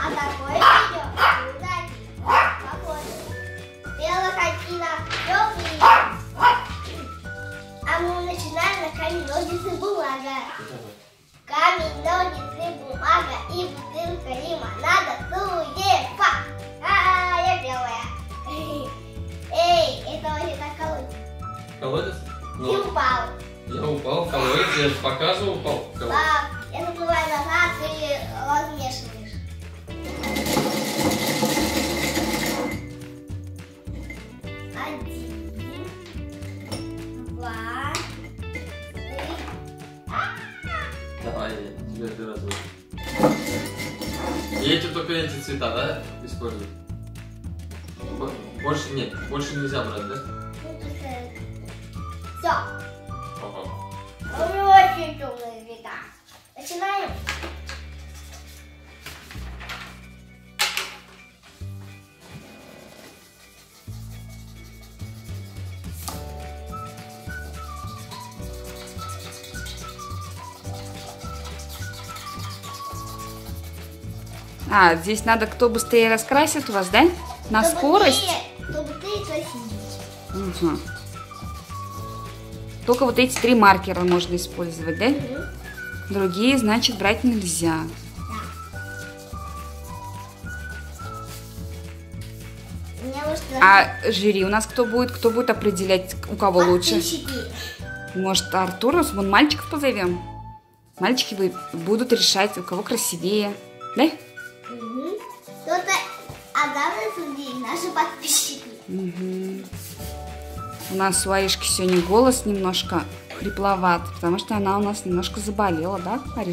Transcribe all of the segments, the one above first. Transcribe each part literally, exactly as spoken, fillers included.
А такое видео удачи. Белокатина, белый. А мы начинаем на камень, ножницы, бумага. Камень, ножницы, бумага и бутылка лимонада Суефа. А, я белая. Эй, это вообще так колодец. Колодец? Ты Ну, упал. я упал в колодец, я же показывал, упал в колодец. Пап, я заплываю назад, ты размешиваешь. Один, два, три. Давай, я тебе это разложу. И эти только эти цвета, да, использовать? Бо- Больше нет, больше нельзя брать, да? Все. Ага. У меня очень темные цвета. Начинаем. А, здесь надо, кто быстрее раскрасит у вас, да? На Чтобы скорость? ты- Чтобы ты красивее. Угу. Только вот эти три маркера можно использовать, да? Другие, значит, брать нельзя. Мне может А жюри у нас кто будет? Кто будет определять, у кого лучше? подписчики. Может, Артуру, вон мальчиков позовем? Мальчики вы- будут решать, у кого красивее. Да? Мгм. Кто-то, а главное судьи, наши подписчики. Угу. У нас у Аришки сегодня голос немножко хрипловат, потому что она у нас немножко заболела, да, Ариш?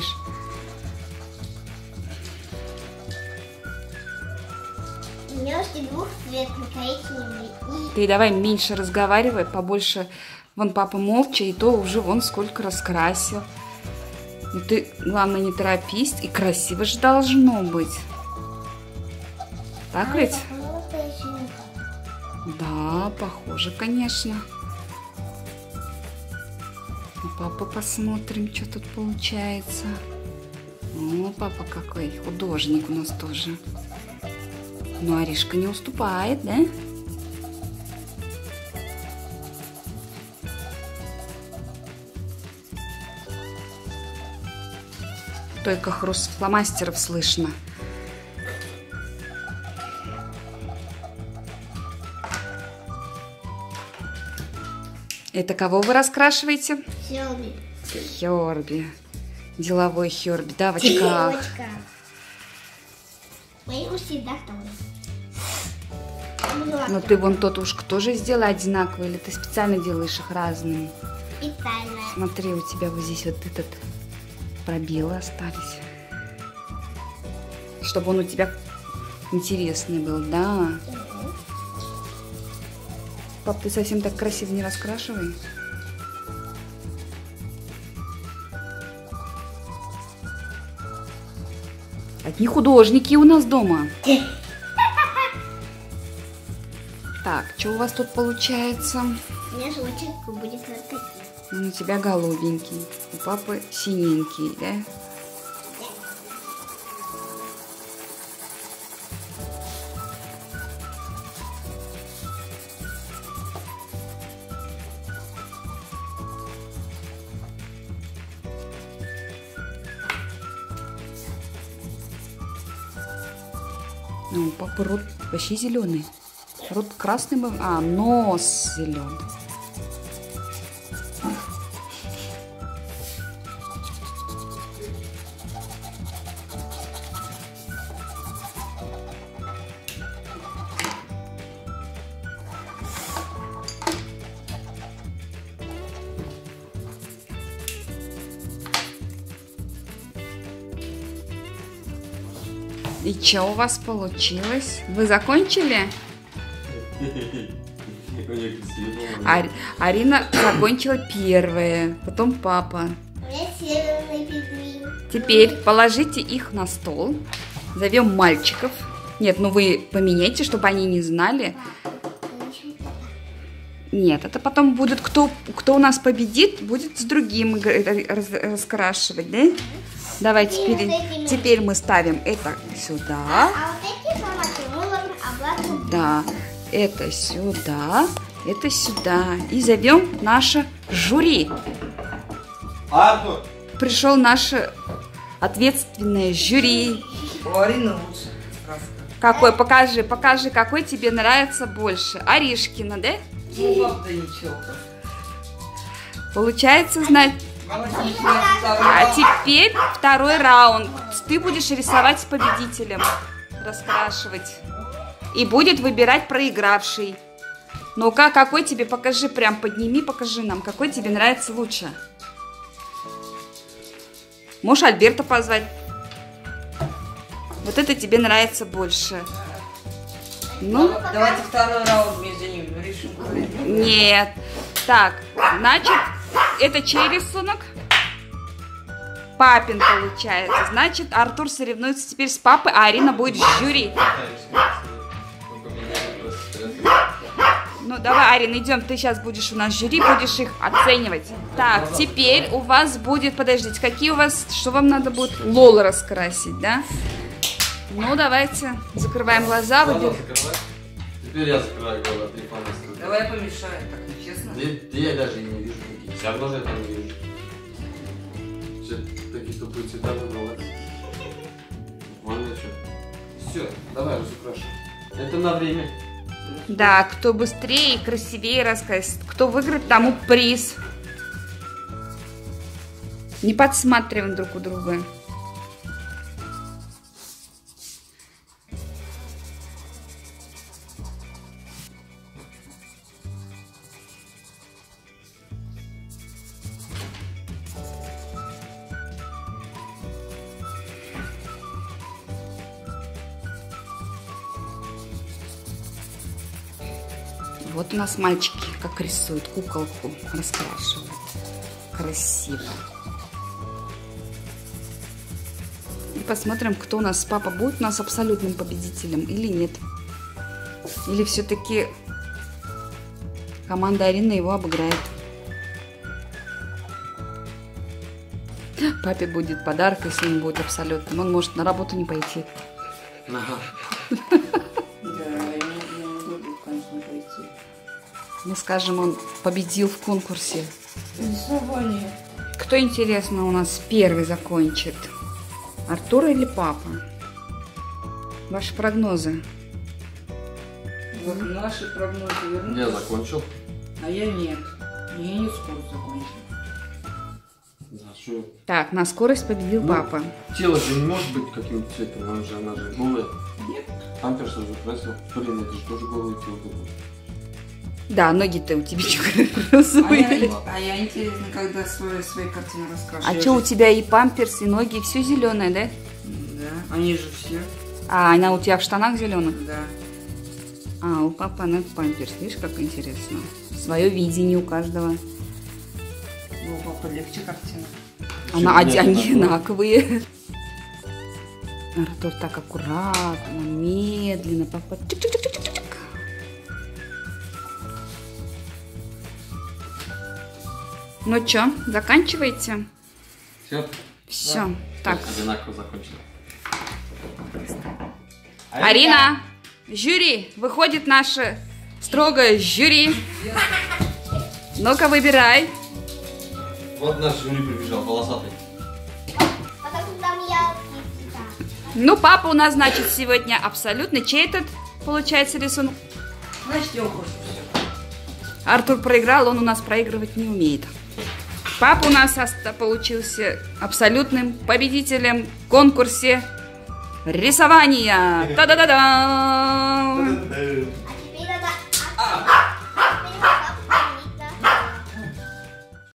У меня уже двухцветный, коричневый и... Ты давай меньше разговаривай, побольше. Вон папа молча, и то уже вон сколько раскрасил. И ты, главное, не торопись, и красиво же должно быть. Так А, ведь? похоже на настоящую. Да, похоже, конечно. У папы посмотрим, что тут получается. О, папа какой художник у нас тоже. Ну, Аришка не уступает, да? Только хруст фломастеров слышно. Это кого вы раскрашиваете? Селби. Хёрби. Деловой Хёрби, да, в очках. Девочка. Мои усы, да, там? Ну ты вон тот ушко тоже сделай одинаковый, или ты специально делаешь их разными? Специально. Смотри, у тебя вот здесь вот этот пробелы остались. Чтобы он у тебя интересный был, да. Пап, ты совсем так красиво не раскрашивай. Одни художники у нас дома. Так, что у вас тут получается? У меня желудочек будет красивый. Ну, у тебя голубенький, у папы синенький, да? Ну, у папы рот вообще зеленый. Рот красный был, а нос зеленый. И что у вас получилось? Вы закончили? Ари- Арина закончила первая, потом папа. У меня северный пингвин. Теперь положите их на стол. Зовем мальчиков. Нет, ну вы поменяйте, чтобы они не знали. Нет, это потом будет, кто, кто у нас победит, будет с другим игр- раз- раскрашивать, да? Давай И теперь, вот эти теперь мы ставим это сюда. А вот эти помадки мы ложим обратно. Да, это сюда, это сюда. И зовем наше жюри. Артур! Пришел наше ответственное жюри. У Арины лучше. Краска. Какой? Покажи, покажи, какой тебе нравится больше. Аришкина, да? Ну, правда, ничего. Получается, знать. Давайте начинаем второй А раунд. теперь второй раунд. Ты будешь рисовать с победителем, раскрашивать. И будет выбирать проигравший. Ну-ка, какой тебе, покажи, прям подними, покажи нам, какой тебе нравится лучше. Можешь Альберта позвать. Вот это тебе нравится больше. Ну, Давай- Давайте второй раунд между ними решим. нет. Так, значит, это чей рисунок? Папин получается. Значит, Артур соревнуется теперь с папой, а Арина будет в жюри. Ну, давай, Арина, идем. Ты сейчас будешь у нас в жюри, будешь их оценивать. Так, теперь у вас будет... Подождите, какие у вас... Что вам надо будет? Лол раскрасить, да? Ну, давайте. Закрываем глаза. Глаза Выбер... закрывай. Теперь я закрываю глаза, ты фонарь. Давай я помешаю, так нечестно. Да я даже и не вижу таких. Все равно же я там не вижу. Все такие тупые цвета выбрал. Ладно, что? Все, давай разукрашивай. Это на время. Да, кто быстрее и красивее раскрасит. Кто выиграет, тому приз. Не подсматриваем друг у друга. Вот у нас мальчики как рисуют, куколку раскрашивают. Красиво. И посмотрим, кто у нас, папа будет у нас абсолютным победителем или нет. Или все-таки команда Арины его обыграет. Папе будет подарок, если он будет абсолютным. Он может на работу не пойти. Ага. Да, я не я не могу, конечно, пойти. Ну, скажем, он победил в конкурсе. Рисование. Кто, интересно, у нас первый закончит? Артур или папа? Ваши прогнозы? Вот наши прогнозы вернутся. Я закончил. А я нет. Я не скоро закончу. Да, что? Так, на скорость победил Ну, папа. Тело же не может быть каким-то цветом, она же, она же голая. Нет. Памперс закрасил. Блин, это же тоже голое тело было. Да, ноги-то у тебя А розовые. я, а я интересно, когда свои, свои картины раскрашу. А что, у тебя и памперс, и ноги, все зеленое, да? Да, они же все. А она у тебя в штанах зеленых? Да. А, у папы она в памперс. Видишь, как интересно. Свое видение у каждого. У папы легче картина. Она Чё, оди- нет, одинаковые. Артур так аккуратно, медленно. Папа. Чик-чик-чик-чик-чик. Ну что, заканчиваете? Все? Все. Так, Одинаково закончили. Арина, жюри, выходит наше строгое жюри. Ну-ка, выбирай. Вот наш жюри прибежал, волосатый. Потому что там яркий цвета. Ну, папа у нас, значит, сегодня абсолютно. Чей этот, получается, рисунок? Значит, я ухожу. Артур проиграл, он у нас проигрывать не умеет. Папа у нас оста- получился абсолютным победителем в конкурсе рисования. Та-да-да-да!